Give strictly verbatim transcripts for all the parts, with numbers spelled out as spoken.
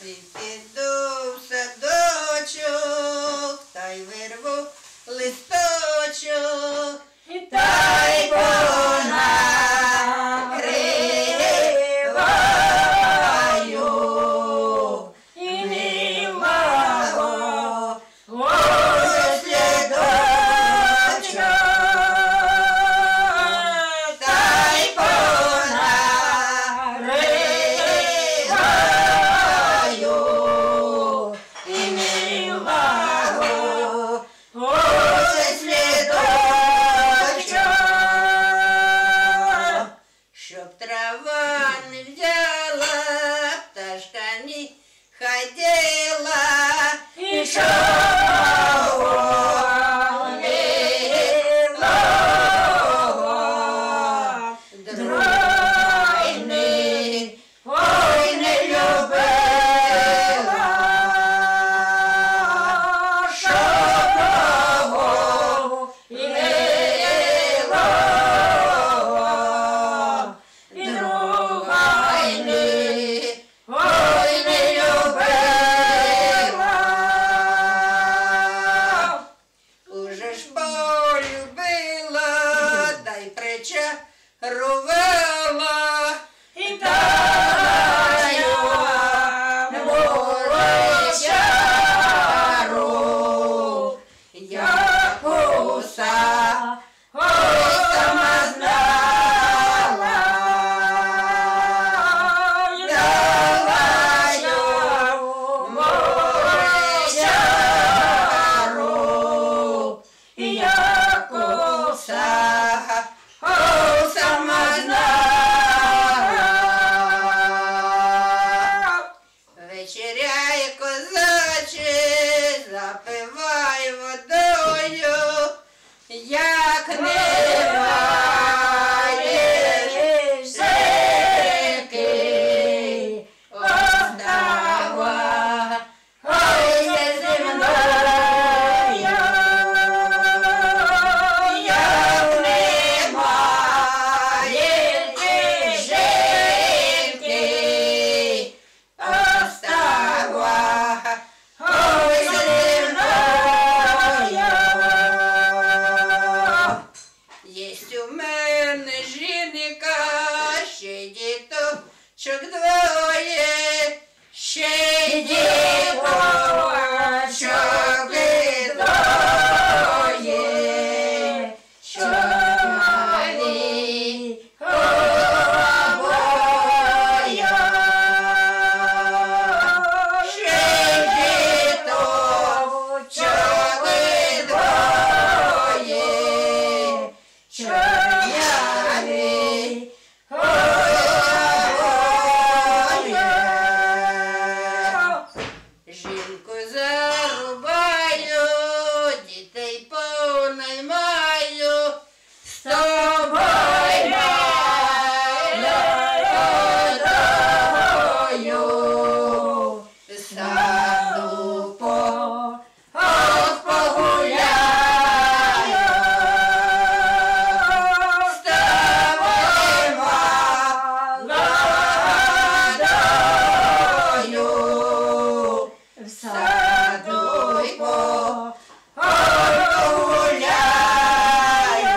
І піду в садочок, та й вирву листочок, та й понакриваю. І милого ось слідочок, та й понакриваю. І милого ось слідочок, щоб трава не взяла, пташка не ходила, і щоб милого другой не, ой, не любила, щоб того і милого другой не, ой, не любила. Уже ж полюбила, та й причарувала, і таю чару, як уса, ой, сама знала, дала йому чару, як уса, ой, сама знала. Вечеряє козаче, запивай водою, як не маєш сики, оставай, ой, не зі мною, як не маєш жінки, оставай, ой, зі мною. Єсть у мене жінка, ще діточок двоє, ще діточок двоє, що малі обоє, ще діточок двоє, що малі обоє. Жінку зарубаю, дітей понаймаю, з тобою молодою, в саду по от погуляю, з тобою молодою, в саду й по от погуляю.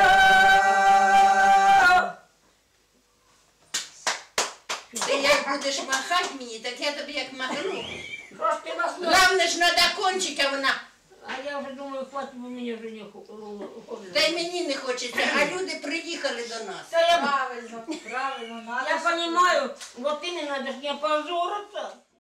Ти як будеш махати мені, так я тобі як махну. Трошки вас не... Главне ж надо кончика вона. А я вже думаю, хватить, бо мені вже не хочеться. Та й мені не хочеться, а люди приїхали до нас. Та я, Правильно, правильно, надо. я понимаю, вот именно, это ж не позориться.